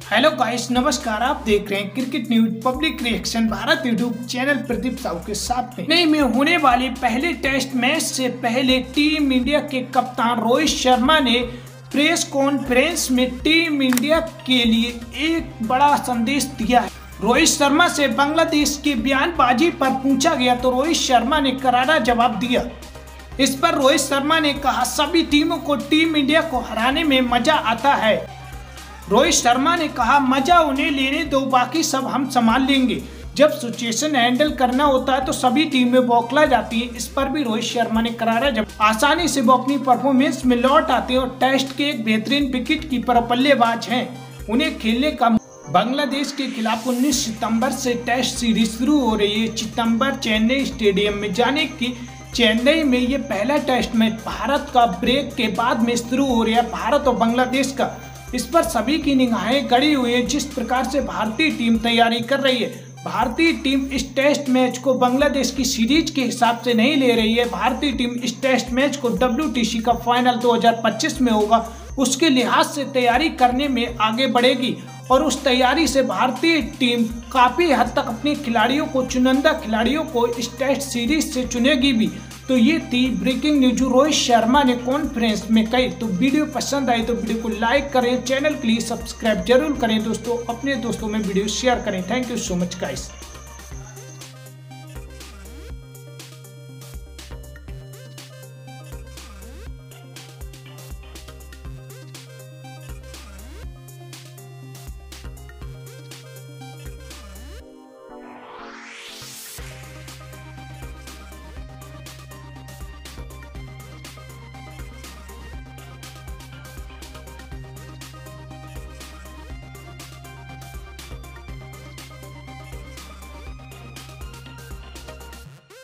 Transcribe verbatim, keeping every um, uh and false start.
Hello guys, नमस्कार। आप देख रहे हैं cricket news public reaction Bharat YouTube channel Pradeep Sahu के साथ में। नई में होने वाले पहले टेस्ट मैच से पहले टीम इंडिया के कप्तान रोहित शर्मा ने प्रेस कॉन्फ्रेंस में टीम इंडिया के लिए एक बड़ा संदेश दिया है। रोहित शर्मा से बांग्लादेश की बयानबाजी पर पूछा गया तो रोहित शर्मा ने करारा जवाब दिया। इस पर रोहित शर्मा ने कहा, सभी टीमों को टीम इंडिया को हराने में मजा आता है। रोहित शर्मा ने कहा, मजा उन्हें लेने दो, बाकी सब हम संभाल लेंगे। जब सिचुएशन हैंडल करना होता है तो सभी टीमें बौखला जाती है। इस पर भी रोहित शर्मा ने करारा जब आसानी से वो अपनी परफॉर्मेंस में लौट आते हैं और टेस्ट के एक बेहतरीन विकेट कीपर और बल्लेबाज हैं। उन्हें खेलने का बांग्लादेश के खिलाफ उन्नीस सितंबर से टेस्ट सीरीज शुरू हो रही है। सितंबर चेन्नई स्टेडियम में जाने की चेन्नई में ये पहला टेस्ट मैच भारत का ब्रेक के बाद में शुरू हो रहा है, भारत और बांग्लादेश का। इस पर सभी की निगाहें गड़ी हुई है। जिस प्रकार से भारतीय टीम तैयारी कर रही है, भारतीय टीम इस टेस्ट मैच को बांग्लादेश की सीरीज के हिसाब से नहीं ले रही है। भारतीय टीम इस टेस्ट मैच को डब्ल्यूटीसी का फाइनल दो हज़ार पच्चीस में होगा, उसके लिहाज से तैयारी करने में आगे बढ़ेगी और उस तैयारी से भारतीय टीम काफी हद तक अपने खिलाड़ियों को, चुनिंदा खिलाड़ियों को इस टेस्ट सीरीज से चुनेगी भी। तो ये थी ब्रेकिंग न्यूज रोहित शर्मा ने कॉन्फ्रेंस में कही। तो वीडियो पसंद आई तो वीडियो को लाइक करें, चैनल के लिए सब्सक्राइब जरूर करें दोस्तों, अपने दोस्तों में वीडियो शेयर करें। Thank you so much guys.